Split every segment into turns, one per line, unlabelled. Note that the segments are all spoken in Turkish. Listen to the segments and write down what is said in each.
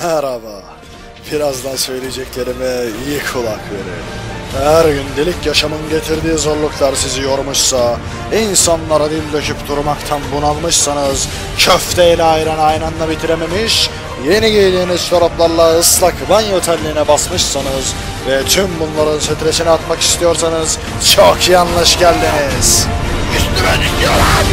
Merhaba. Birazdan söyleyeceklerime iyi kulak verin. Her gündelik yaşamın getirdiği zorluklar sizi yormuşsa, insanlara dil döküp durmaktan bunalmışsanız, köfteyle ayran aynı anda bitirememiş, yeni giydiğiniz çoraplarla ıslak banyo terliğine basmışsanız ve tüm bunların stresini atmak istiyorsanız çok yanlış geldiniz. Üstüme dikiyorlar.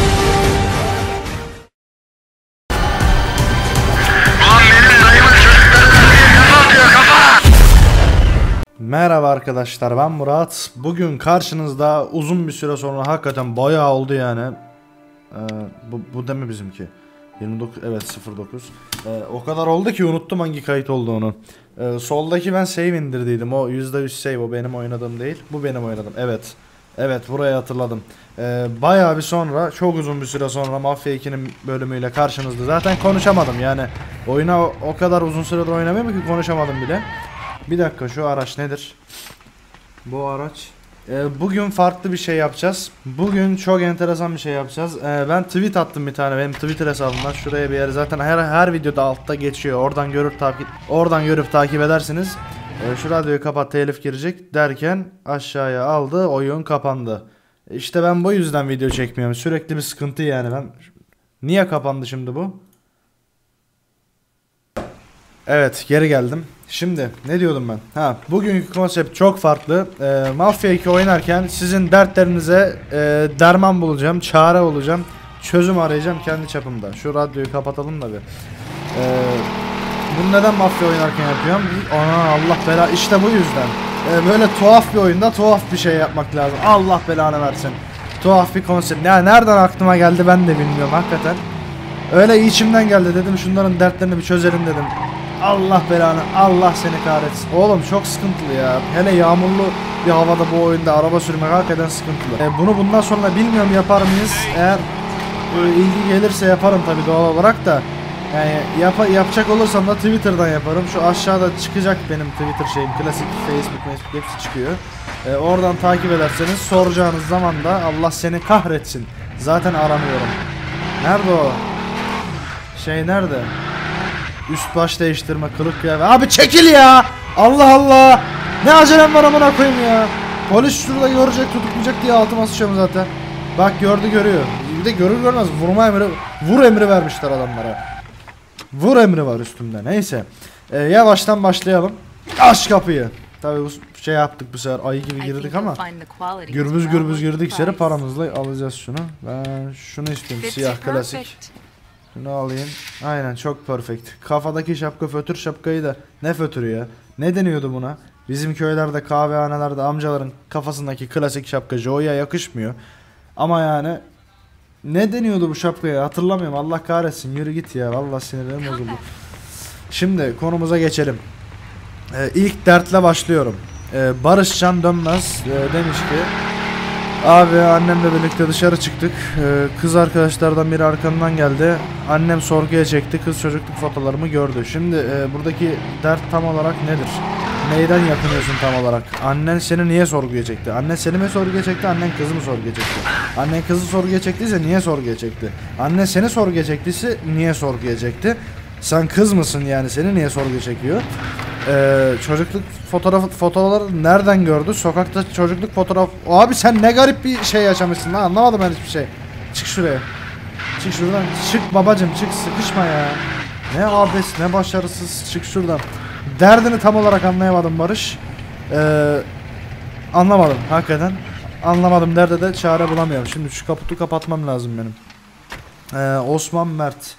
Merhaba arkadaşlar, ben Murat. Bugün karşınızda uzun bir süre sonra, hakikaten bayağı oldu yani. Bu da mı bizimki? 29, evet 09. O kadar oldu ki unuttum hangi kayıt olduğunu. Soldaki ben save indirdiydim. O %100 save, o benim oynadığım değil. Bu benim oynadığım. Evet, burayı hatırladım. Bayağı bir sonra, çok uzun bir süre sonra Mafya 2'nin bölümüyle karşınızda. Zaten konuşamadım yani. Oyuna o kadar uzun süredir oynamıyorum ki konuşamadım bile. Bir dakika, şu araç nedir? Bu araç. Bugün farklı bir şey yapacağız. Bugün çok enteresan bir şey yapacağız. Ben tweet attım bir tane benim Twitter hesabımdan. Şuraya bir yere, zaten her videoda altta geçiyor. Oradan görüp takip edersiniz. Şu radyoyu kapat, telif girecek derken aşağıya aldı, oyun kapandı. İşte ben bu yüzden video çekmiyorum. Sürekli bir sıkıntı yani ben. Niye kapandı şimdi bu? Evet, geri geldim. Şimdi ne diyordum ben? Bugünkü konsept çok farklı. Mafya 2 oynarken sizin dertlerinize derman bulacağım, çare olacağım, çözüm arayacağım kendi çapımda. Şu radyoyu kapatalım da bir. Bunu neden mafya oynarken yapıyorum? Allah bela, işte bu yüzden. Böyle tuhaf bir oyunda tuhaf bir şey yapmak lazım. Allah belanı versin. Tuhaf bir konsept. Ya nereden aklıma geldi ben de bilmiyorum hakikaten. Öyle içimden geldi, dedim şunların dertlerini bir çözelim dedim. Allah belanı, Allah seni kahretsin. Oğlum çok sıkıntılı ya. Hele yağmurlu bir havada bu oyunda araba sürmek hakikaten sıkıntılı. Bunu bundan sonra bilmiyorum yapar mıyız? Eğer ilgi gelirse yaparım tabii doğal olarak da. Yani yapacak olursam da Twitter'dan yaparım. Şu aşağıda çıkacak benim Twitter şeyim. Klasik Facebook hepsi çıkıyor. Oradan takip ederseniz soracağınız zaman da Allah seni kahretsin. Zaten aramıyorum. Nerede o? Şey nerede? Üst baş değiştirme, kılık kıyafet. Abi çekil ya! Allah Allah! Ne acelem var amına koyayım ya! Polis şurada görecek, tutuklayacak diye altıma sıçıyorum zaten. Bak gördü, görüyor. Bir de görür görmez vur emri vermişler adamlara. Vur emri var üstümde. Neyse. Yavaştan başlayalım. Aç kapıyı. Tabii bu şey yaptık bu sefer, ayı gibi girdik ama gürbüz girdik içeri, paramızla alacağız şunu. Ben şunu istiyorum, siyah klasik. Şunu alayım. Aynen, çok perfect. Kafadaki şapka fötür şapkayı da, ne fötürü ya? Ne deniyordu buna? Bizim köylerde, kahvehanelerde amcaların kafasındaki klasik şapka Joe'ya yakışmıyor. Ama yani ne deniyordu bu şapkaya, hatırlamıyorum, Allah kahretsin, yürü git ya, vallahi sinirlerim bozuldu. Şimdi konumuza geçelim. İlk dertle başlıyorum. Barışcan Dönmez demiş ki: abi annemle birlikte dışarı çıktık. Kız arkadaşlardan biri arkamdan geldi. Annem sorguya çekti. Kız çocukluk fotolarımı gördü. Şimdi buradaki dert tam olarak nedir? Neyden yakınıyorsun tam olarak? Annen seni niye sorguya çekti? Annen seni mi sorguya çekti? Annen kızı mı sorguya çekti? Annen kızı sorguya çektiyse niye sorguya çekti? Annen seni sorguya çektiyse niye sorguya çekti? Sen kız mısın yani, seni niye sorguya çekiyor? Çocukluk fotoğrafları nereden gördü? Sokakta çocukluk fotoğraf. Abi sen ne garip bir şey yaşamışsın lan, anlamadım ben hiçbir şey. Çık şuraya. Çık şuradan. Çık babacım, çık, sıkışma ya. Ne abes, ne başarısız, çık şuradan. Derdini tam olarak anlayamadım Barış. Anlamadım hakikaten. Anlamadım, derde de çare bulamıyorum. Şimdi şu kaputu kapatmam lazım benim. Osman Mert.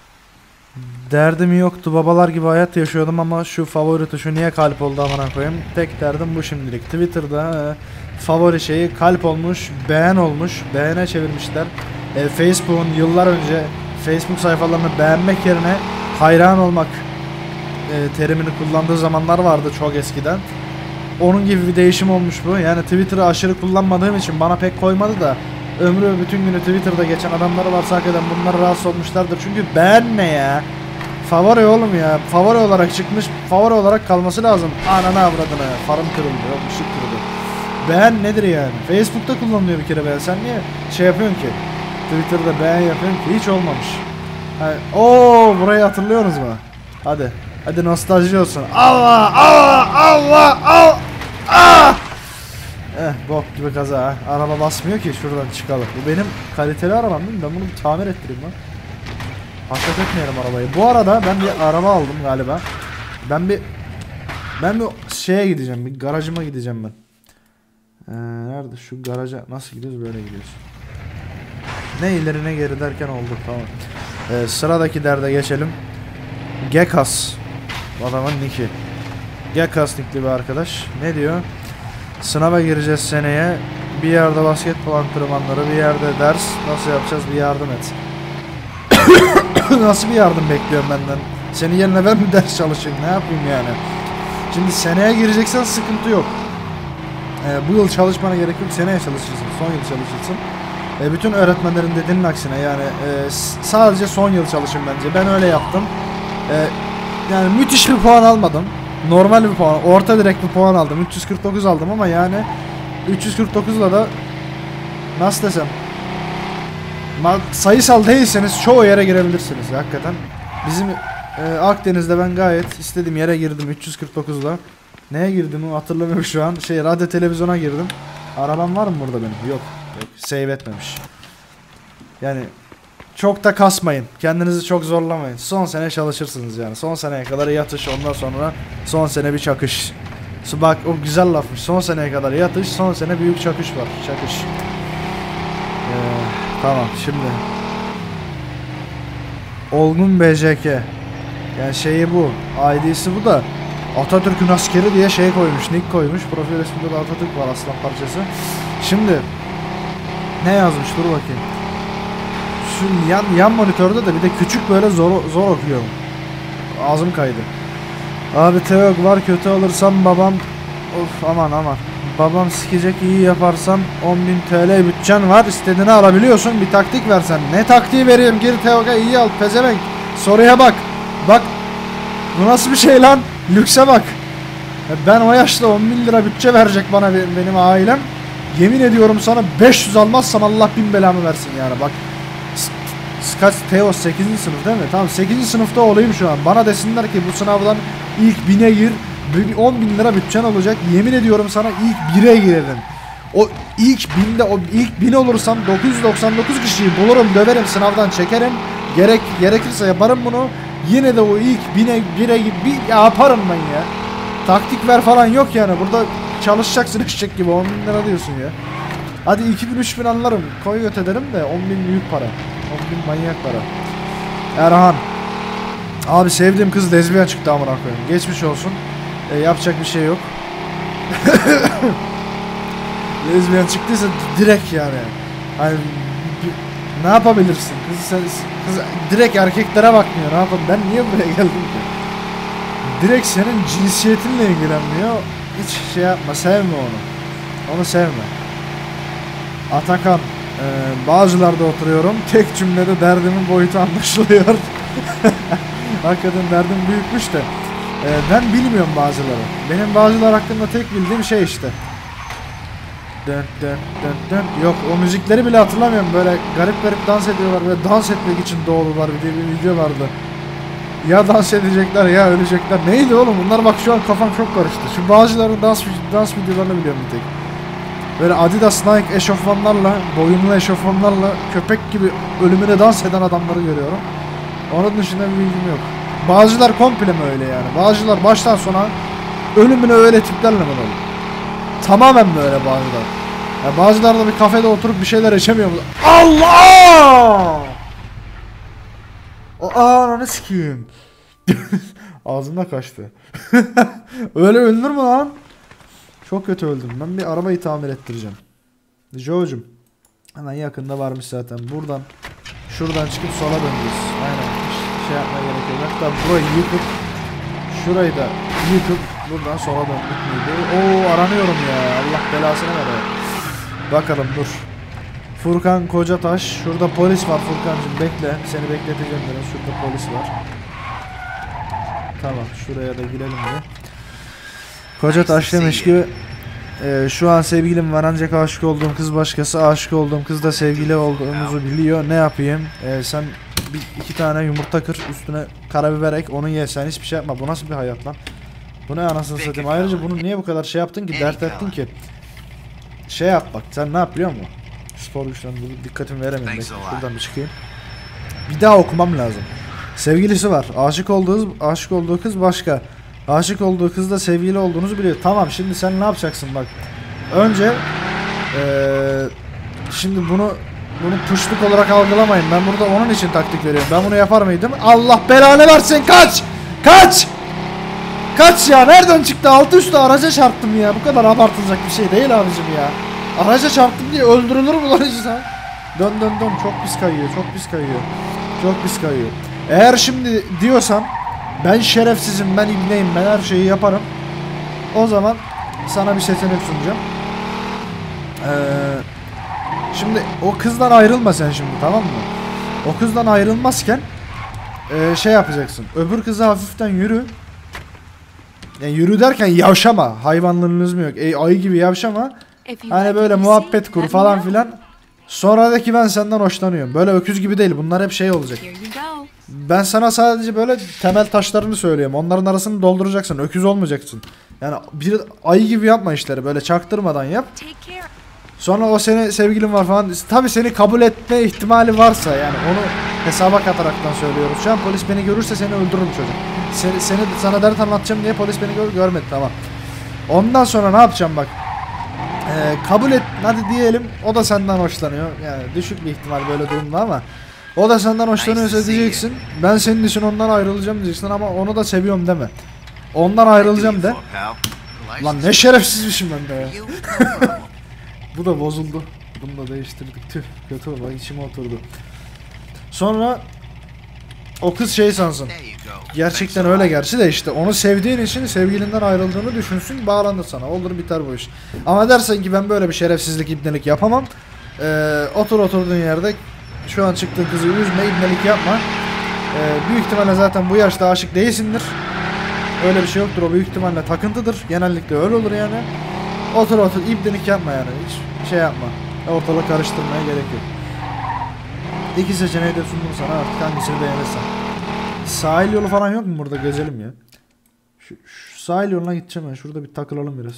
Derdim yoktu, babalar gibi hayat yaşıyordum ama şu favori tuşu niye kalp oldu amına koyayım. Tek derdim bu şimdilik. Twitter'da favori şeyi kalp olmuş, beğen olmuş, beğene çevirmişler. Facebook'un yıllar önce Facebook sayfalarını beğenmek yerine hayran olmak terimini kullandığı zamanlar vardı çok eskiden. Onun gibi bir değişim olmuş bu. Yani Twitter'ı aşırı kullanmadığım için bana pek koymadı da ömrü bütün günü Twitter'da geçen adamlar varsa hakikaten bunlar rahatsız olmuşlardır. Çünkü beğen ne ya? Favori oğlum ya. Favori olarak çıkmış. Favori olarak kalması lazım. Ananı avradına. Farım kırıldı. Yok, ışık kırıldı. Beğen nedir yani? Facebook'ta kullanılıyor bir kere beğen. Sen niye şey yapıyorsun ki? Twitter'da beğen yapıyorsun ki? Hiç olmamış. Yani, burayı hatırlıyorsunuz mu? Hadi. Hadi nostalji olsun. Allah Allah Allah Allah. Ah! Bok gibi kaza ha. Araba basmıyor ki, şuradan çıkalım. Bu benim kaliteli arabam değil mi? Ben bunu bir tamir ettireyim lan. Hasret etmeyelim arabayı. Bu arada ben bir araba aldım galiba. Ben bir şeye gideceğim. Bir garajıma gideceğim ben. Nerede şu garaja nasıl gidiyoruz? Böyle gidiyoruz. Ne ileri ne geri derken olduk, tamam. Sıradaki derde geçelim. Gekas. Adamın nicki. Gekas nickli bir arkadaş. Ne diyor? Sınava gireceğiz seneye. Bir yerde basketbol antrenmanları, bir yerde ders. Nasıl yapacağız? Bir yardım et. Nasıl bir yardım bekliyorum benden? Senin yerine ben mi ders çalışayım? Ne yapayım yani? Şimdi seneye gireceksen sıkıntı yok. Bu yıl çalışmana gerek yok. Seneye çalışırsın. Son yıl çalışırsın. Bütün öğretmenlerin dediğinin aksine yani sadece son yıl çalışın bence. Ben öyle yaptım. Yani müthiş bir puan almadım. Normal bir puan. Orta direkt bir puan aldım. 349 aldım ama yani 349'la da nasıl desem, sayısal değilseniz çoğu yere girebilirsiniz hakikaten. Bizim Akdeniz'de ben gayet istediğim yere girdim 349'la. Neye girdim hatırlamıyorum şu an. Radyo televizyona girdim. Arabam var mı burada benim? Yok. Save etmemiş. Yani çok da kasmayın. Kendinizi çok zorlamayın. Son sene çalışırsınız yani. Son seneye kadar yatış, ondan sonra son sene bir çakış. Bak o güzel lafmış. Son seneye kadar yatış, son sene büyük çakış var. Çakış. Tamam şimdi. Olgun BJK. Yani şeyi bu. ID'si bu da. Atatürk'ün askeri diye şey koymuş. Nick koymuş. Profil resminde de Atatürk var, aslan parçası. Şimdi ne yazmış? Dur bakayım. Şu yan monitörde de bir de küçük böyle zor okuyorum. Ağzım kaydı. Abi Teok var, kötü alırsam babam aman babam sikecek, iyi yaparsam 10.000 TL bütçen var, istediğini alabiliyorsun, bir taktik versen. Ne taktiği vereyim? Gir Teok'a, iyi al pezevenk. Soruya bak. Bak bu nasıl bir şey lan? Lükse bak. Ben o yaşta 10.000 lira bütçe verecek bana benim ailem. Yemin ediyorum sana 500 almazsam Allah bin belamı versin yani. Bak kaç Teos 8. sınıf değil mi? Tamam 8. sınıfta olayım şu an. Bana desinler ki bu sınavdan ilk 1000'e gir. 10.000 lira bütçen olacak. Yemin ediyorum sana ilk 1'e girerim. O ilk 1000'de, o ilk 1000 olursam 999 kişiyi bulurum, döverim, sınavdan çekerim. Gerekirse yaparım bunu. Yine de o ilk 1'e yaparım ben ya. Taktik ver falan yok yani. Burada çalışacaksın eşek gibi, 10.000 lira diyorsun ya. Hadi 2000-3000 anlarım. Koy göt ederim de 10.000 büyük para. 10.000 manyak para. Erhan. Abi sevdiğim kız lezbiyen çıktı amına koyayım. Geçmiş olsun. Yapacak bir şey yok. Lezbiyen çıktıysa direkt yani. Hani ne yapabilirsin? Kız direkt erkeklere bakmıyor. Ne yapalım? Ben niye buraya geldim ki? Direkt senin cinsiyetinle ilgilenmiyor. Hiç şey yapma, sevme onu. Onu sevme. Atakan, Bağcılar'da oturuyorum. Tek cümlede derdimin boyutu anlaşılıyor. Hakikaten derdim büyükmüş de. Ben bilmiyorum Bağcılar'ı. Benim Bağcılar hakkında tek bildiğim şey işte. Dön dön dön dön. Yok, o müzikleri bile hatırlamıyorum. Böyle garip dans ediyorlar ve dans etmek için doğdular diye bir video vardı. Ya dans edecekler ya ölecekler. Neydi oğlum? Bunlar bak şu an kafam çok karıştı. Şu Bağcılar'ın dans videolarını biliyorum bir tek. Böyle Adidas, Nike eşofmanlarla, boyunlu eşofmanlarla köpek gibi ölümüne dans eden adamları görüyorum. Onun dışında bir bilgim yok. Bağcılar komple mi öyle yani? Bağcılar baştan sona ölümüne öyle tiplerle mi böyle? Tamamen mi öyle Bağcılar? Ya Bağcılar'da bir kafede oturup bir şeyler içemiyor mu? Allah! Ananı sikeyim. Ağzımda kaçtı. Öyle ölünür mü lan? Çok kötü öldüm. Ben bir arabayı tamir ettireceğim. Joe'cum. Hemen yakında varmış zaten. Buradan şuradan çıkıp sola döneceğiz. Aynen. Hiç şey yapmaya gerek yok. Hatta burayı yıkıp şurayı da yıkıp buradan sola döndük müydü? Oo, aranıyorum ya. Allah belasını ver. Bakalım dur. Furkan Kocataş. Şurada polis var Furkancığım, bekle. Seni bekleteceğim biraz. Şurada polis var. Tamam, şuraya da girelim de. Kocataş demiş ki şu an sevgilim var ancak aşık olduğum kız başkası, aşık olduğum kız da sevgili olduğumuzu biliyor. Ne yapayım? Sen iki tane yumurta kır, üstüne karabiber ek, onu ye, sen hiçbir şey yapma. Bu nasıl bir hayat lan? Bu ne anasını satayım? Ayrıca bunu niye bu kadar şey yaptın ki, dert ettin ki? Şey yap bak, sen ne yap biliyor musun? Spor güçlerine dikkatimi veremiyorum. Şuradan bir çıkayım. Bir daha okumam lazım. Sevgilisi var. Aşık olduğu kız başka. Aşık olduğu kız da sevgili olduğunuzu biliyor. Tamam, şimdi sen ne yapacaksın bak. Önce şimdi bunu puşluk olarak algılamayın. Ben burada onun için taktik veriyorum. Ben bunu yapar mıydım? Allah belanı versin, kaç! Kaç! Kaç ya, nereden çıktı? Altı üstü araca çarptım ya. Bu kadar abartılacak bir şey değil abicim ya. Araca çarptım diye öldürülür mü lan insan? Dön. Çok pis kayıyor. Çok pis kayıyor. Eğer şimdi diyorsan ben şerefsizim, ben ibneyim, ben her şeyi yaparım, o zaman sana bir seçenek sunacağım. Şimdi o kızdan ayrılma sen şimdi, tamam mı? O kızdan ayrılmazken şey yapacaksın. Öbür kıza hafiften yürü. Yani yürü derken yavşama. Hayvanlığınız mı yok? Ayı gibi yavşama. Hani böyle muhabbet kur falan filan. Sonra de ki ben senden hoşlanıyorum. Böyle öküz gibi değil. Bunlar hep şey olacak. Ben sana sadece böyle temel taşlarını söylüyorum. Onların arasını dolduracaksın. Öküz olmayacaksın. Yani bir ayı gibi yapma işleri. Böyle çaktırmadan yap. Sonra o seni sevgilin var falan. Tabii seni kabul etme ihtimali varsa, yani onu hesaba kataraktan söylüyoruz. Şu an polis beni görürse seni öldürürüm çocuk. Sana dert anlatacağım diye polis beni görmedi, tamam. Ondan sonra ne yapacağım bak. Kabul et hadi diyelim, o da senden hoşlanıyor. Yani düşük bir ihtimal böyle durumda ama o da senden hoşlanıyorsa diyeceksin. Ben senin için ondan ayrılacağım diyeceksin ama onu da seviyorum deme. Ondan ayrılacağım de. Lan ne şerefsizmişim ben de ya. Bu da bozuldu. Bunu da değiştirdik. Tüh, kötü oldu. İçime oturdu. Sonra o kız şey sansın. Gerçekten öyle gerçi de işte onu sevdiğin için sevgilinden ayrıldığını düşünsün, bağlanır sana. Olur biter bu iş. Ama dersen ki ben böyle bir şerefsizlik, ibnelik yapamam. Oturduğun yerde şu an çıktığın kızı üzme, ibnelik yapma. Büyük ihtimalle zaten bu yaşta aşık değilsindir. Öyle bir şey yoktur, o büyük ihtimalle takıntıdır. Genellikle öyle olur yani. Otur ibnelik yapma yani, hiç şey yapma. Ortalık karıştırmaya gerek yok. İki seçeneği de sundum sana, artık hangisini beğenirsen. Sahil yolu falan yok mu burada, gezelim ya. Şu sahil yoluna gideceğim ben, şurada bir takılalım biraz.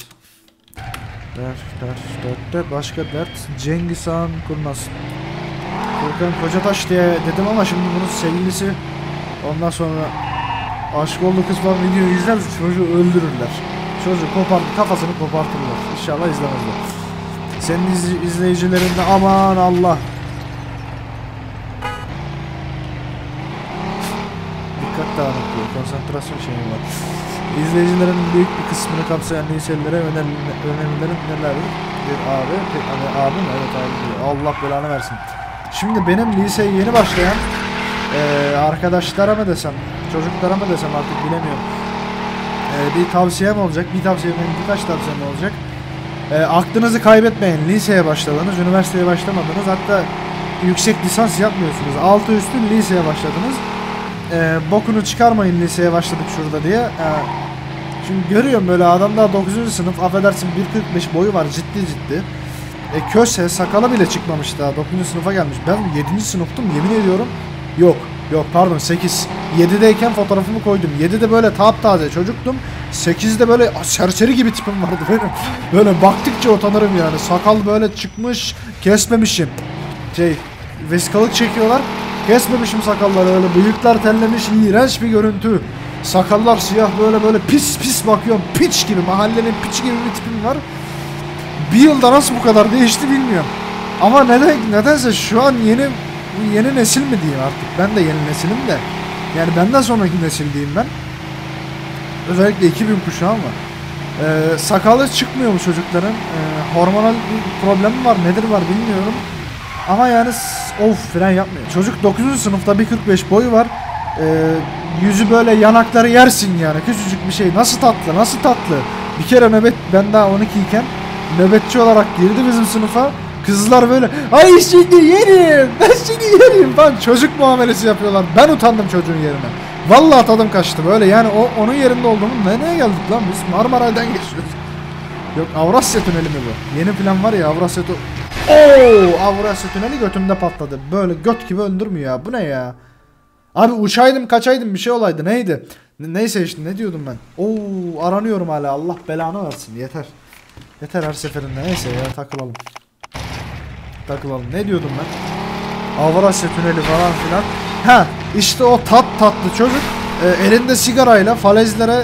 Başka dert. Cengiz Han Kurnaz. Furkan Kocataş diye dedim ama şimdi bunun sevgilisi, ondan sonra aşık olduğu kız falan videoyu izler, çocuğu öldürürler. Çocuğu kafasını kopartırlar. İnşallah izlemezler. Senin izleyicilerinde aman Allah. Dikkat dağınıklığı, konsantrasyon şeyi var. İzleyicilerin büyük bir kısmını kapsayan liselilere önerilerim nelerdir? Bir abi, abi mi? Evet abi diyor. Allah belanı versin. Şimdi benim liseye yeni başlayan arkadaşlara mı desem, çocuklara mı desem artık bilemiyorum. Bir tavsiyem olacak, birkaç tavsiyem olacak. Aklınızı kaybetmeyin. Liseye başladınız, üniversiteye başlamadınız, hatta yüksek lisans yapmıyorsunuz. Altı üstü liseye başladınız. Bokunu çıkarmayın liseye başladık şurada diye. Şimdi görüyorum böyle adam daha 9. sınıf, affedersin 1.45 boyu var, ciddi. Köse, sakalı bile çıkmamış daha, 9. sınıfa gelmiş. Ben 7. sınıftım yemin ediyorum. Yok pardon 8. 7'deyken fotoğrafımı koydum. 7'de böyle taptaze çocuktum. 8'de böyle serseri gibi tipim vardı benim. Böyle baktıkça utanırım yani. Sakal böyle çıkmış, kesmemişim. Vesikalık çekiyorlar. Kesmemişim sakalları, öyle bıyıklar tellemiş, iğrenç bir görüntü. Sakallar siyah, böyle pis bakıyorum. Piç gibi, mahallenin piçi gibi bir tipim var. Bir yılda nasıl bu kadar değişti bilmiyorum. Ama nedense şu an yeni nesil mi diyeyim artık. Ben de yeni nesilim de. Yani benden sonraki nesil diyeyim ben. Özellikle 2000 kuşağı ama. Sakalı çıkmıyor bu çocukların. Hormonal bir problemi var, nedir var bilmiyorum. Ama yani fren yapmıyor. Çocuk 9. sınıfta 1.45 boyu var. Yüzü böyle, yanakları yersin yani. Küçücük bir şey. Nasıl tatlı. Bir kere ben daha 12 iken nöbetçi olarak girdi bizim sınıfa. Kızlar böyle ay seni yerim, ben seni yerim falan, çocuk muamelesi yapıyorlar. Ben utandım çocuğun yerine. Vallahi tadım kaçtı böyle yani, onun yerinde olduğumu, nereye geldik lan biz? Marmaray'dan geçiyoruz. Yok, Avrasya Tüneli mi bu? Yeni plan var ya, Avrasya Avrasya Tüneli götümde patladı. Böyle göt gibi öldürmüyor ya. Bu ne ya? Abi uçaydım kaçaydım bir şey olaydı neydi? Neyse işte ne diyordum ben? Oo aranıyorum hala Allah belanı versin yeter. Yeter her seferinde neyse ya takılalım. Takılalım ne diyordum ben? Avrasya Tüneli falan filan. Ha işte o tatlı çocuk elinde sigarayla falezlere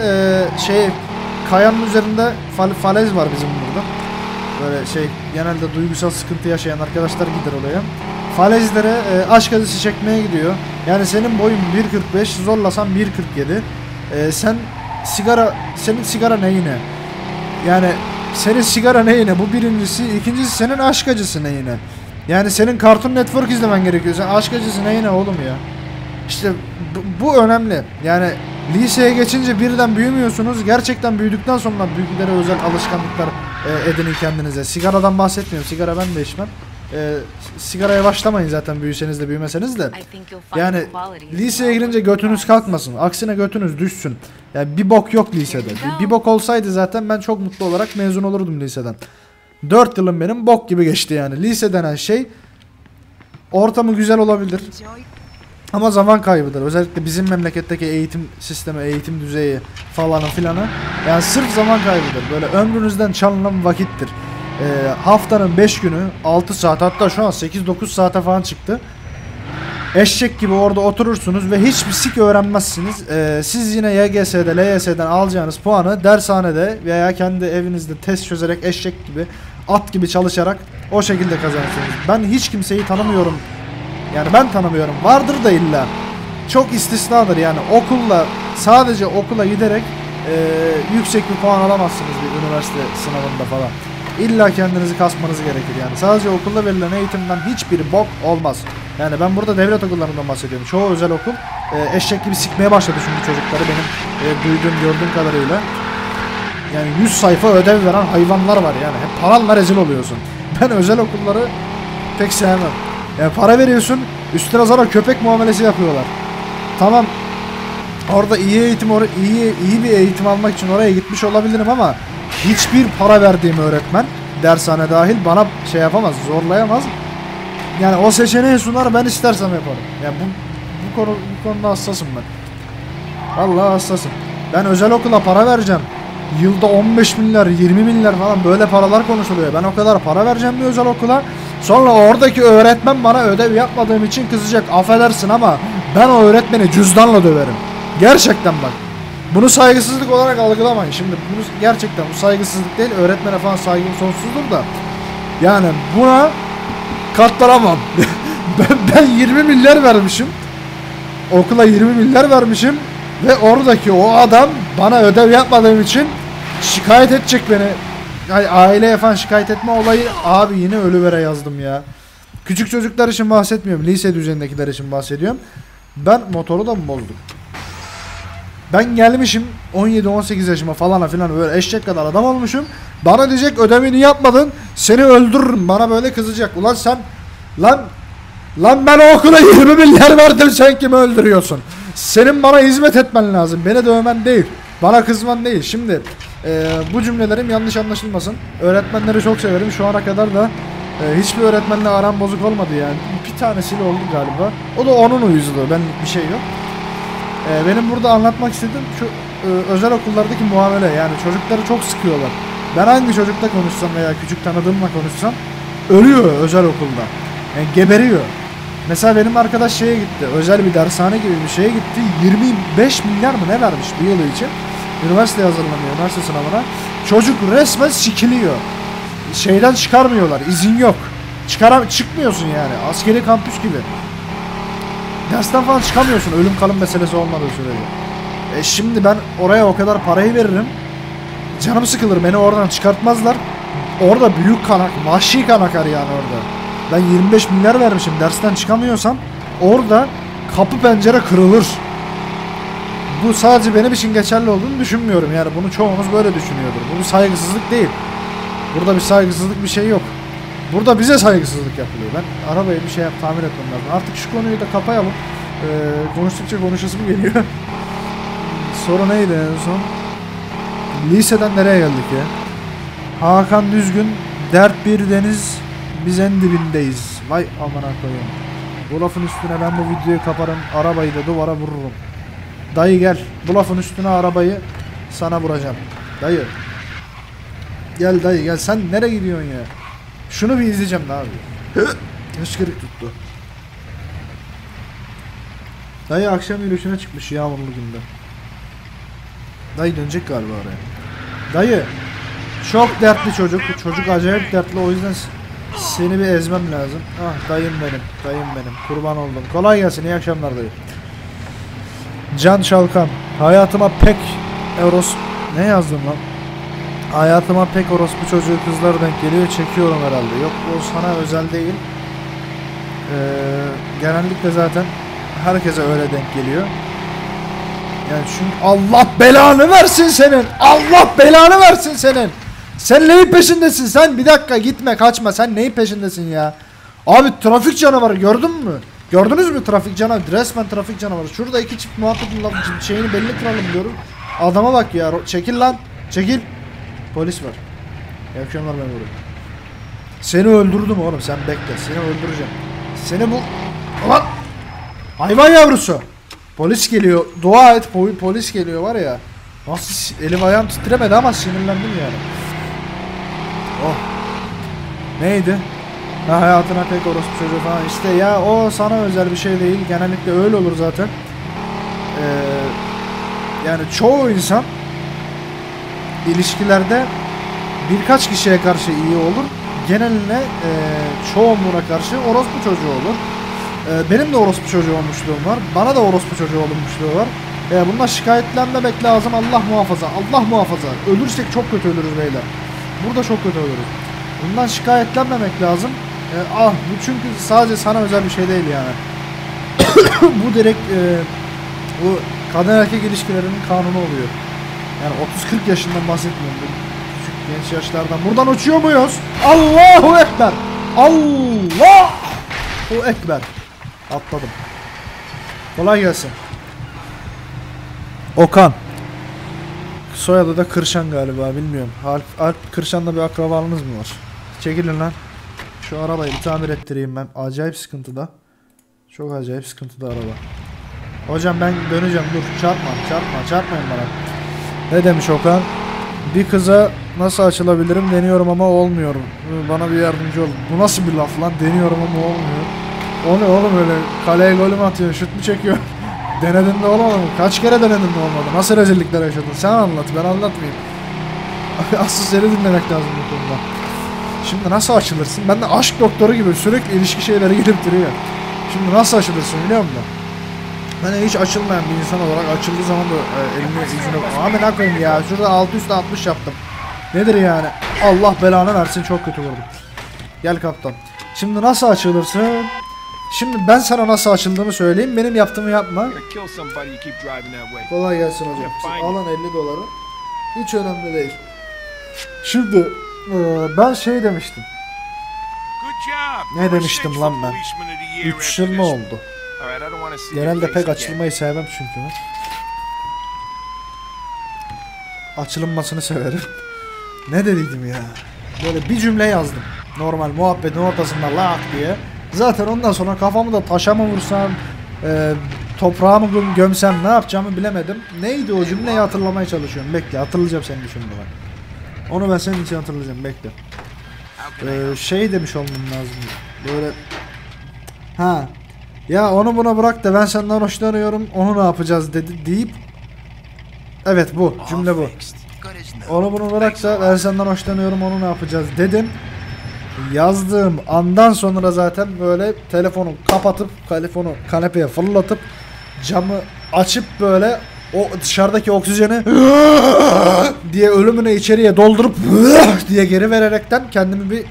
kayanın üzerinde falez var bizim burada. Böyle genelde duygusal sıkıntı yaşayan arkadaşlar gider oraya. Falezlere aşk acısı çekmeye gidiyor. Yani senin boyun 1.45 zorlasan 1.47. Senin sigara neyine? Yani senin sigara neyine? Bu birincisi. İkincisi senin aşk acısı neyine? Yani senin Cartoon Network izlemen gerekiyor. Sen aşk acısı neyine oğlum ya? İşte bu önemli. Yani liseye geçince birden büyümüyorsunuz. Gerçekten büyüdükten sonra büyüklere özel alışkanlıklar edinin kendinize. Sigaradan bahsetmiyorum. Sigara ben de içmem. Sigaraya başlamayın zaten büyüseniz de büyümeseniz de. Yani liseye girince götünüz kalkmasın. Aksine götünüz düşsün. Yani bir bok yok lisede. Bir bok olsaydı zaten ben çok mutlu olarak mezun olurdum liseden. 4 yılım benim bok gibi geçti yani. Lise denen şey ortamı güzel olabilir. Ama zaman kaybıdır. Özellikle bizim memleketteki eğitim sistemi, eğitim düzeyi falanı filanı. Yani sırf zaman kaybıdır. Böyle ömrünüzden çalınan vakittir. Haftanın 5 günü 6 saat hatta şu an 8-9 saate falan çıktı. Eşek gibi orada oturursunuz ve hiçbir sik öğrenmezsiniz. Siz yine YGS'de, LYS'den alacağınız puanı dershanede veya kendi evinizde test çözerek eşek gibi, at gibi çalışarak o şekilde kazanırsınız. Ben hiç kimseyi tanımıyorum. Yani ben tanımıyorum. Vardır da illa. Çok istisnadır yani. Sadece okula giderek yüksek bir puan alamazsınız bir üniversite sınavında falan. İlla kendinizi kasmanız gerekir yani. Sadece okulda verilen eğitimden hiçbir bok olmaz. Yani ben burada devlet okullarından bahsediyorum. Çoğu özel okul eşek gibi sikmeye başladı çünkü çocukları benim duyduğum gördüğüm kadarıyla. Yani 100 sayfa ödev veren hayvanlar var yani. Hep paranla rezil oluyorsun. Ben özel okulları pek sevmem. Yani para veriyorsun, üstüne sonra köpek muamelesi yapıyorlar. Tamam, orada iyi bir eğitim almak için oraya gitmiş olabilirim ama hiçbir para verdiğim öğretmen, dershane dahil, bana yapamaz, zorlayamaz. Yani o seçeneği sunar, ben istersem yaparım. Yani bu konuda hassasım ben. Vallahi hassasım. Ben özel okula para vereceğim. Yılda 15 milyar, 20 milyar falan böyle paralar konuşuluyor. Ben o kadar para vereceğim bir özel okula. Sonra oradaki öğretmen bana ödev yapmadığım için kızacak. Affedersin ama ben o öğretmeni cüzdanla döverim. Gerçekten bak. Bunu saygısızlık olarak algılamayın. Şimdi gerçekten bu saygısızlık değil. Öğretmene falan saygım sonsuzdur da. Yani buna katlanamam. ben 20 milyar vermişim. Okula 20 milyar vermişim. Ve oradaki o adam bana ödev yapmadığım için şikayet edecek beni. Yani aileye falan şikayet etme olayı, abi yine ölüvere yazdım ya. Küçük çocuklar için bahsetmiyorum. Lise düzeyindekiler için bahsediyorum. Ben motoru da mı bozdum? Ben gelmişim 17-18 yaşıma falan filan böyle eşek kadar adam olmuşum. Bana diyecek ödevini yapmadın, seni öldürürüm. Bana böyle kızacak. Ulan sen lan ben o okula 20 milyar verdim, sen kimi öldürüyorsun? Senin bana hizmet etmen lazım. Beni dövmen değil. Bana kızman değil. Şimdi bu cümlelerim yanlış anlaşılmasın. Öğretmenleri çok severim. Şu ana kadar da hiçbir öğretmenle aram bozuk olmadı yani. Bir tanesiyle oldu galiba. O da onun uyuzluğu. Benlik bir şey yok. Benim burada anlatmak istediğim şu özel okullardaki muamele. Yani çocukları çok sıkıyorlar. Ben hangi çocukla konuşsam veya küçük tanıdığımla konuşsam ölüyor özel okulda. Yani geberiyor. Mesela benim arkadaş şeye gitti. Özel bir dershane gibi bir şeye gitti. 25 milyar mı ne vermiş bir yılı için. Üniversiteye hazırlanıyor. Üniversite sınavına. Çocuk resmen sikiliyor. Şeyden çıkarmıyorlar. İzin yok. Çıkmıyorsun yani. Askeri kampüs gibi. Dersten falan çıkamıyorsun. Ölüm kalım meselesi olmadığı sürece. Şimdi ben oraya o kadar parayı veririm. Canım sıkılır. Beni oradan çıkartmazlar. Orada büyük kan, vahşi kan akar yani orada. Ben 25 milyar vermişim, dersten çıkamıyorsam orada kapı pencere kırılır. Bu sadece benim için geçerli olduğunu düşünmüyorum. Yani bunu çoğunuz böyle düşünüyordur. Bu bir saygısızlık değil. Burada bir saygısızlık bir şey yok. Burada bize saygısızlık yapılıyor. Ben arabayı bir şey tamir etmem lazım. Artık şu konuyu da kapayalım. Konuştukça konuşasım geliyor. Soru neydi en son? Liseden nereye geldik ya? Hakan Düzgün, dert bir deniz, biz en dibindeyiz. Vay amına koyayım. Bu lafın üstüne ben bu videoyu kaparım. Arabayı da duvara vururum. Dayı gel. Bu lafın üstüne arabayı sana vuracağım. Dayı. Gel dayı gel. Sen nereye gidiyorsun ya? Şunu bir izleyeceğim ne abi. Hışkırık tuttu. Dayı akşam yürüyüşüne çıkmış yağmurlu günde. Dayı dönecek galiba oraya. Dayı. Çok dertli çocuk. Çocuk acayip dertli. O yüzden seni bir ezmem lazım. Ah dayım benim. Dayım benim. Kurban oldum. Kolay gelsin. İyi akşamlar dayı. Can Çalkan. Hayatıma pek ne yazdım lan? Hayatıma pek orospu çocuğu kızlar denk geliyor. Çekiyorum herhalde. Yok o sana özel değil. Genellikle zaten herkese öyle denk geliyor. Yani çünkü Allah belanı versin senin. Allah belanı versin senin. Sen neyin peşindesin sen? Bir dakika gitme kaçma. Sen neyin peşindesin ya? Abi trafik canavarı gördün mü? Gördünüz mü trafik canavarı? Resmen trafik canavarı. Şurada iki çift muhabbetin şeyini belli kıralım diyorum. Adama bak ya. Çekil lan. Çekil. Polis var. İyi akşamlar memurum. Seni öldürdüm oğlum sen bekle. Seni öldüreceğim. Seni bu... Ulan! Hayvan yavrusu. Polis geliyor. Dua et polis geliyor var ya. Nasıl elim ayağım titremedi ama sinirlendim yani. Oh. Neydi? Ha, hayatına pek orospu çocuğu falan işte ya o sana özel bir şey değil. Genellikle öyle olur zaten. Yani çoğu insan ilişkilerde birkaç kişiye karşı iyi olur. Geneline çoğunluğuna karşı orospu çocuğu olur. Benim de orospu çocuğu olmuşluğum var. Bana da orospu çocuğu olmuşluğu var. Bundan şikayetlenmemek lazım. Allah muhafaza. Allah muhafaza. Ölürsek çok kötü ölürüz beyler. Burada çok kötü ölürüz. Bundan şikayetlenmemek lazım. Bu çünkü sadece sana özel bir şey değil yani. Bu direkt bu kadın erkek ilişkilerinin kanunu oluyor. Yani 30-40 yaşından bahsetmiyorum. Küçük genç yaşlardan. Buradan uçuyor muyuz? Allahu Ekber. Allahu Ekber. Atladım. Kolay gelsin. Okan. Soyadı da Kırşan galiba bilmiyorum. Alp Kırşan'la bir akrabalığınız mı var? Çekilin lan. Şu arabayı bir tamir ettireyim ben. Acayip sıkıntıda. Çok acayip sıkıntıda araba. Hocam ben döneceğim dur. Çarpmayın bana. Ne demiş Okan? Bir kıza nasıl açılabilirim deniyorum ama olmuyor. Bana bir yardımcı ol. Bu nasıl bir laf lan? Deniyorum ama olmuyor. O ne oğlum öyle kaleye golü mü atıyor, şut mu çekiyor? Denedin de olmadı mı? Kaç kere denedin de olmadı? Nasıl rezillikler yaşadın? Sen anlat, ben anlatmayayım. Asıl seni dinlemek lazım bu konuda. Şimdi nasıl açılırsın? Ben de aşk doktoru gibi sürekli ilişki şeyleri gelip duruyor. Şimdi nasıl açılırsın biliyor musun? Ben hiç açılmayan bir insan olarak açıldığı zaman da elini yüzüne... Abi ne koyayım ya? Şurada 6 üstü 60 yaptım. Nedir yani? Allah belanı versin çok kötü vurdum. Gel kaptan. Şimdi nasıl açılırsın? Şimdi ben sana nasıl açıldığımı söyleyeyim. Benim yaptığımı yapma. Kolay gelsin hocam. Alın 50 doları. Hiç önemli değil. Şimdi ben şey demiştim. Ne demiştim lan ben? 3 yıl mı oldu? Genelde pek açılmayı sevmem çünkü. Açılınmasını severim. Ne dediydim ya? Böyle bir cümle yazdım. Normal muhabbetin ortasında lak diye. Zaten ondan sonra kafamı da taşa mı vursam, toprağa mı gömsem ne yapacağımı bilemedim. Neydi o cümleyi hatırlamaya çalışıyorum. Bekle hatırlayacağım senin için bunu. Onu ben senin için hatırlayacağım bekle. Şey demiş olmam lazım. Böyle ha ya onu buna bırak da ben senden hoşlanıyorum onu ne yapacağız dedi deyip evet bu cümle bu. Onu bunu bırak da ben senden hoşlanıyorum onu ne yapacağız dedim. Yazdığım andan sonra zaten böyle telefonu kapatıp telefonu kanepeye fırlatıp camı açıp böyle o dışarıdaki oksijeni diye ölümüne içeriye doldurup diye geri vererekten kendimi bir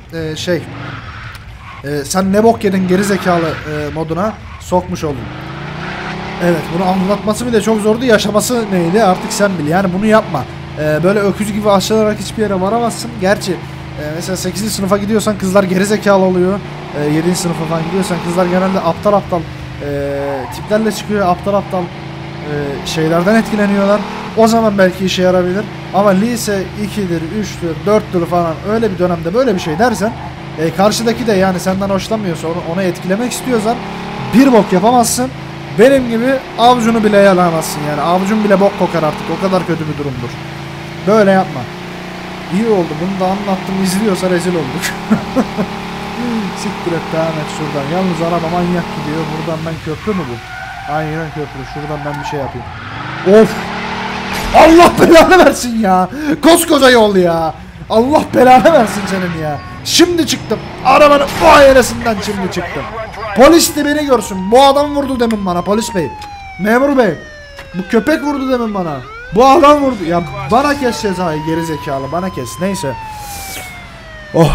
sen ne bok yedin geri zekalı moduna sokmuş oldum. Evet bunu anlatması bile çok zordu, yaşaması neydi artık sen bil yani bunu yapma. Böyle öküz gibi aşağılarak hiçbir yere varamazsın. Gerçi mesela 8. sınıfa gidiyorsan kızlar geri zekalı oluyor. 7. sınıfa falan gidiyorsan kızlar genelde aptal tiplerle çıkıyor, aptal şeylerden etkileniyorlar. O zaman belki işe yarabilir. Ama lise 2'dir, 3'tür, 4'tür falan öyle bir dönemde böyle bir şey dersen karşıdaki de yani senden hoşlanmıyorsa onu etkilemek istiyorsan bir bok yapamazsın. Benim gibi avucunu bile yalamazsın yani. Avucun bile bok kokar artık. O kadar kötü bir durumdur. Böyle yapma. İyi oldu. Bunu da anlattım. İzliyorsa rezil olduk. Siktir et, devam et şuradan. Yalnız araba manyak gidiyor. Buradan ben köprü mü bu? Aynen köprü. Şuradan ben bir şey yapayım. Of! Allah belanı versin ya. Koskoca yol ya. Allah belanı versin senin ya. Şimdi çıktım. Arabanın o ailesinden şimdi çıktım. Polis de beni görsün. Bu adam vurdu demin bana polis bey. Memur bey. Bu köpek vurdu demin bana. Bu adam vurdu. Ya bana kes cezayı geri zekalı. Bana kes. Neyse. Oh.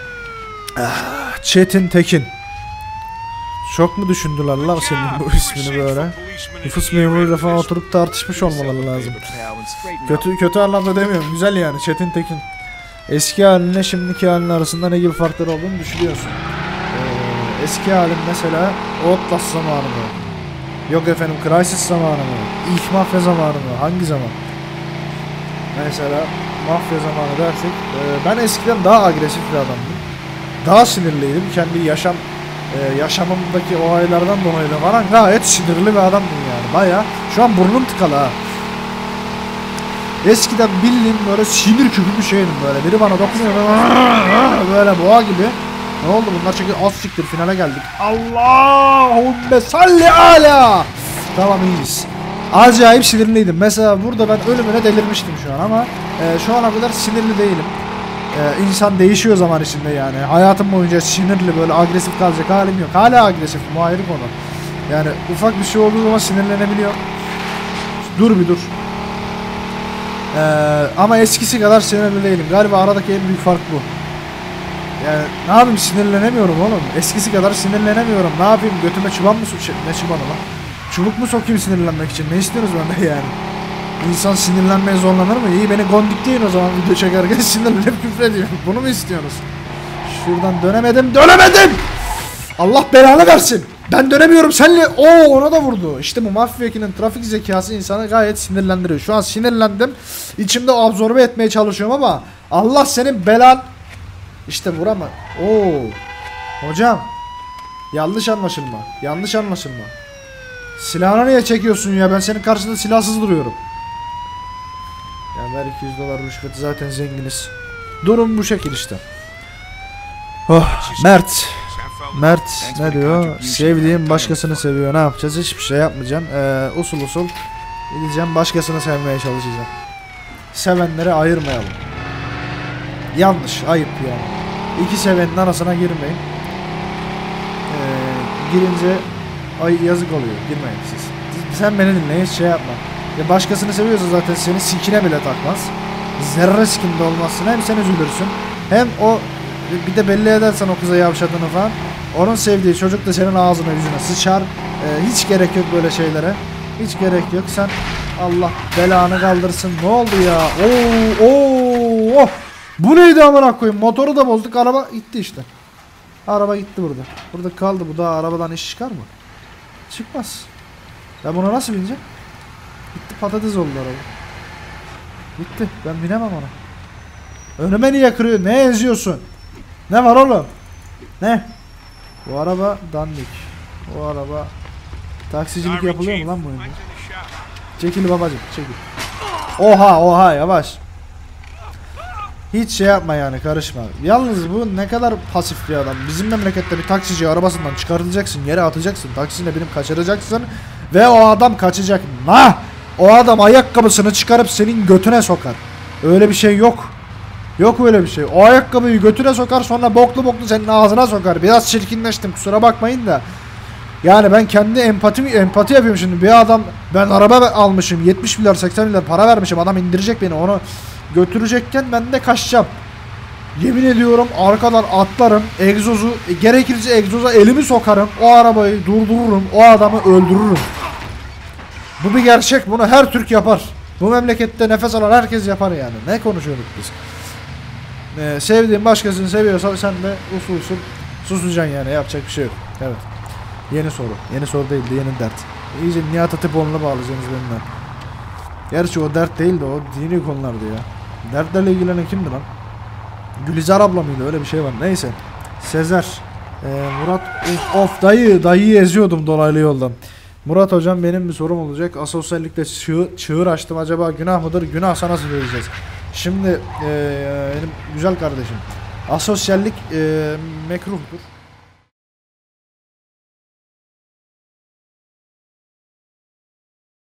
Çetin Tekin. Çok mu düşündüler lan senin bu ismini böyle? Nüfus memuruyla falan oturup tartışmış olmaları lazım. Kötü anlamda demiyorum. Güzel yani Çetin Tekin. Eski haline şimdiki halin arasında ne gibi farklar olduğunu düşünüyorsun. Eski halin mesela Outlast zamanı mı? Yok efendim Crysis zamanı mı? İlk mafya zamanı mı? Hangi zaman? Mesela mafya zamanı dersek ben eskiden daha agresif bir adamdım. Daha sinirliydim. Kendi yaşamımdaki olaylardan dolayı da falan gayet sinirli bir adamdım yani. Baya şu an burnum tıkalı ha. Eskiden bildiğin böyle sinir küpü bir şeydim böyle. Biri bana dokunuyor böyle boğa gibi. Ne oldu bunlar çünkü az siktir finale geldik. Allahümme salli ala. Tamam iyiyiz. Acayip sinirliydim. Mesela burada ben ölümüne delirmiştim şu an ama şu ana kadar sinirli değilim. İnsan değişiyor zaman içinde yani. Hayatım boyunca sinirli böyle agresif kalacak halim yok. Hala agresif bu ayrı konu. Yani ufak bir şey olduğu zaman sinirlenebiliyor. Dur bir dur. Ama eskisi kadar sinirli değilim. Galiba aradaki en büyük fark bu. Yani ne yapayım sinirlenemiyorum oğlum. Eskisi kadar sinirlenemiyorum. Ne yapayım götüme çuban mı ne çubanı lan? Çubuk mu sokayım sinirlenmek için? Ne istiyorsunuz benden yani? İnsan sinirlenmeye zorlanır mı? İyi beni gondik deyin o zaman video çekerken sinirlenip küfrediyor. Bunu mu istiyorsunuz? Şuradan dönemedim! Allah belanı versin! Ben dönemiyorum senle. Ona da vurdu. İşte bu mafya ekinin trafik zekası insanı gayet sinirlendiriyor. Şu an sinirlendim. İçimde absorbe etmeye çalışıyorum ama Allah senin belan. İşte vurama. Hocam. Yanlış anlaşılma. Silahını niye çekiyorsun ya? Ben senin karşında silahsız duruyorum. Ya ver 200 dolar rüşveti zaten zenginiz. Durum bu şekil işte. Mert ne diyor? Sevdiğim başkasını seviyor. Ne yapacağız? Hiçbir şey yapmayacağım. Usul gideceğim başkasını sevmeye çalışacağım. Sevenleri ayırmayalım. Yanlış, ayıp yani. İki sevenin arasına girmeyin. Girince yazık oluyor. Girmeyin siz. Sen beni dinle, hiç şey yapma. Ya başkasını seviyorsa zaten seni sikine bile takmaz. Zerre sikinde olmazsın. Hem sen üzülürsün. Hem o bir de belli edersen o kıza yavşadığını falan. Onun sevdiği çocuk da senin ağzına yüzüne sıçar. Hiç gerek yok böyle şeylere. Hiç gerek yok. Sen Allah belanı kaldırsın. Ne oldu ya? Bu neydi amına koyayım? Motoru da bozduk. Araba gitti işte. Araba gitti burada. Burada kaldı. Bu da arabadan iş çıkar mı? Çıkmaz. Ben buna nasıl bineceğim? Gitti patates oldu araba. Gitti. Ben binemem ona. Önüme niye kırıyor? Ne eziyorsun? Ne var oğlum? Ne? Bu araba dandik. Bu araba taksicilik yapılıyor mu lan bu oyunda? Çekil babacım, çekil. Oha yavaş. Hiç şey yapma yani, karışma. Yalnız bu ne kadar pasif bir adam. Bizim memlekette bir taksici arabasından çıkartacaksın, yere atacaksın, taksine binip kaçıracaksın ve o adam kaçacak. O adam ayakkabısını çıkarıp senin götüne sokar. Öyle bir şey yok. Yok öyle bir şey. O ayakkabıyı götüne sokar, sonra boklu senin ağzına sokar. Biraz çirkinleştim, kusura bakmayın da. Yani ben kendi empati yapıyorum şimdi. Bir adam, ben araba almışım, 70 milyar 80 milyar para vermişim, adam indirecek beni, onu götürecekken ben de kaçacağım. Yemin ediyorum arkadan atlarım, egzozu gerekirse egzoza elimi sokarım, o arabayı durdururum, o adamı öldürürüm. Bu bir gerçek, bunu her Türk yapar. Bu memlekette nefes alan herkes yapar yani. Ne konuşuyorduk biz? Sevdiğin başkasını seviyorsa sen de usul susacaksın yani, yapacak bir şey yok. Evet. Yeni soru. Yeni soru değildi, yeni dert. İyice Nihat Hatipoğlu'na bağlayacaksınız benimle. Gerçi o dert değildi, o dini konulardı ya. Dertlerle ilgilenen kimdi lan? Gülizar abla mıydı? Öyle bir şey var. Neyse. Sezer. Murat of dayıyı eziyordum dolaylı yoldan. Murat hocam benim bir sorum olacak. Asosyallikte çığır açtım, acaba günah mıdır? Günahsa nasıl vereceğiz? Şimdi benim güzel kardeşim, asosyallik mekruhtur.